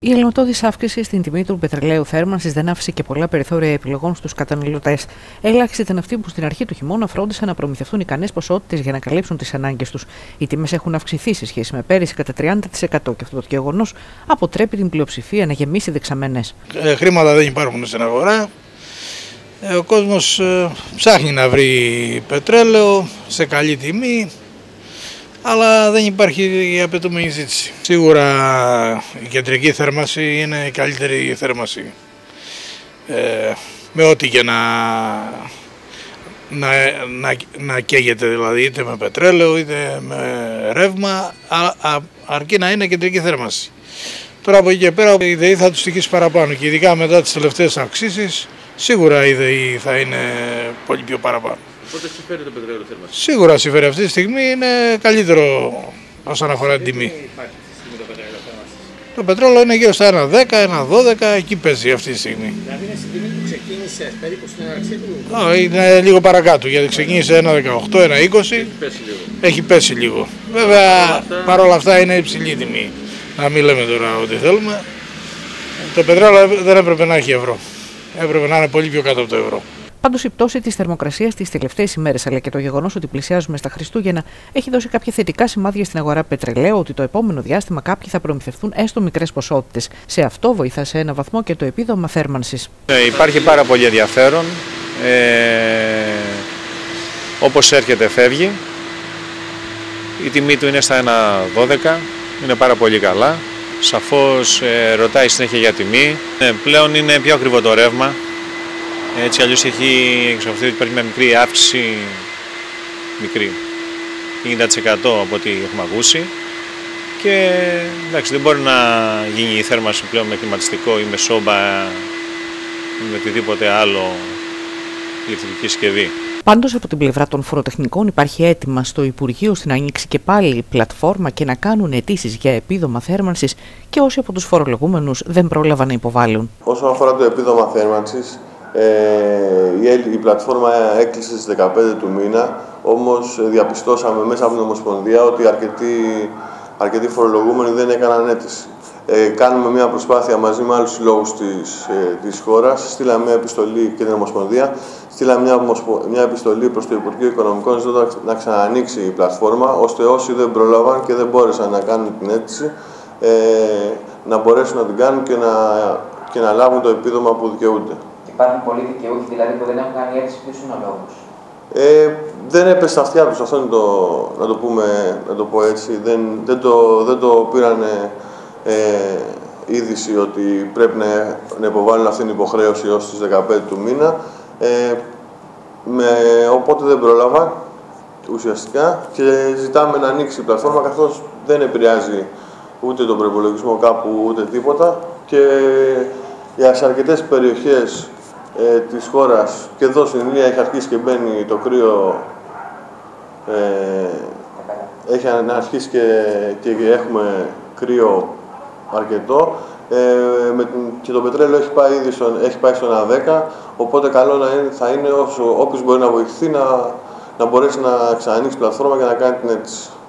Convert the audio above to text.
Η ελαιοτώδης αύξηση στην τιμή του πετρελαίου θέρμανσης δεν άφησε και πολλά περιθώρια επιλογών στους καταναλωτές. Ελάχιστοι ήταν αυτοί που στην αρχή του χειμώνα φρόντισαν να προμηθευτούν ικανές ποσότητες για να καλύψουν τις ανάγκες τους. Οι τιμές έχουν αυξηθεί σε σχέση με πέρυσι κατά 30% και αυτό το γεγονός αποτρέπει την πλειοψηφία να γεμίσει δεξαμενές. Χρήματα δεν υπάρχουν στην αγορά. Ο κόσμος ψάχνει να βρει πετρέλαιο σε καλή τιμή, αλλά δεν υπάρχει η απαιτούμενη ζήτηση. Σίγουρα η κεντρική θέρμανση είναι η καλύτερη θέρμανση. Με ό,τι και να καίγεται, δηλαδή είτε με πετρέλαιο είτε με ρεύμα, αρκεί να είναι κεντρική θέρμανση. Τώρα από εκεί και πέρα η ΔΕΗ θα του στοιχήσει παραπάνω και ειδικά μετά τις τελευταίες αυξήσεις, σίγουρα η ΔΕΗ θα είναι πολύ πιο παραπάνω. Πότε συμφέρει το πετρέλαιο θέρμανση? Σίγουρα συμφέρει, αυτή τη στιγμή είναι καλύτερο όσον αφορά την τιμή. Το πετρέλαιο είναι γύρω στα 1,10, 1,12, εκεί παίζει αυτή τη στιγμή. Δηλαδή είναι στην τιμή που ξεκίνησε περίπου στην έναρξή του? Είναι λίγο παρακάτω, γιατί ξεκίνησε 1,18, 1,20, έχει πέσει λίγο. Βέβαια παρόλα αυτά είναι υψηλή τιμή, να μην λέμε τώρα ό,τι θέλουμε. Το πετρέλαιο δεν έπρεπε να έχει ευρώ, έπρεπε να είναι πολύ πιο κάτω από το ευρώ. Πάντως, η πτώση της θερμοκρασίας τις τελευταίες ημέρες, αλλά και το γεγονός ότι πλησιάζουμε στα Χριστούγεννα, έχει δώσει κάποια θετικά σημάδια στην αγορά πετρελαίου ότι το επόμενο διάστημα κάποιοι θα προμηθευτούν έστω μικρές ποσότητες. Σε αυτό βοηθά σε ένα βαθμό και το επίδομα θέρμανσης. Υπάρχει πάρα πολύ ενδιαφέρον. Όπως έρχεται, φεύγει. Η τιμή του είναι στα 1,12. Είναι πάρα πολύ καλά. Σαφώς ρωτάει συνέχεια για τιμή. Πλέον είναι πιο ακριβό το ρεύμα. Έτσι αλλιώς έχει εξοφθεί ότι υπάρχει μια μικρή αύξηση, μικρή, 50% από ό,τι έχουμε ακούσει, και εντάξει, δεν μπορεί να γίνει η θέρμανση πλέον με κλιματιστικό ή με σόμπα ή με οτιδήποτε άλλο ηλεκτρική συσκευή. Πάντως, από την πλευρά των φοροτεχνικών υπάρχει αίτημα στο Υπουργείο να ανοίξει και πάλι η πλατφόρμα και να κάνουν αιτήσεις για επίδομα θέρμανσης και όσοι από τους φορολογούμενους δεν πρόλαβαν να υποβάλουν. Όσον αφορά το επίδομα θέρμανσης, η πλατφόρμα έκλεισε στις 15 του μήνα, όμως διαπιστώσαμε μέσα από την Ομοσπονδία ότι αρκετοί φορολογούμενοι δεν έκαναν αίτηση. Κάνουμε μια προσπάθεια μαζί με άλλους συλλόγους της χώρας, στείλαμε μια επιστολή και την Ομοσπονδία, στείλαμε μια επιστολή προς το Υπουργείο Οικονομικών ζητώντας να ξανανοίξει η πλατφόρμα, ώστε όσοι δεν πρόλαβαν και δεν μπόρεσαν να κάνουν την αίτηση, να μπορέσουν να την κάνουν και να λάβουν το επίδομα που δικαιούνται. Υπάρχουν πολλοί δικαιούχοι δηλαδή που δεν έχουν κάνει αίτηση, ποιος είναι ο λόγος? Δεν έπεσε στα αυτιά τους, αυτό είναι να το πω έτσι. Δεν το πήραν είδηση ότι πρέπει να υποβάλουν αυτήν την υποχρέωση ως τις 15 του μήνα. Οπότε δεν πρόλαβαν ουσιαστικά και ζητάμε να ανοίξει η πλατφόρμα, καθώς δεν επηρεάζει ούτε τον προϋπολογισμό κάπου ούτε τίποτα, και σε αρκετές περιοχές της χώρας και εδώ στην Ηλία έχει αρχίσει και μπαίνει το κρύο, έχει αρχίσει και έχουμε κρύο αρκετό, και το πετρέλαιο έχει πάει στον 1,10, οπότε καλό θα είναι όποιος μπορεί να βοηθηθεί να μπορέσει να ξανανοίξει πλατφόρμα και να κάνει την αίτηση.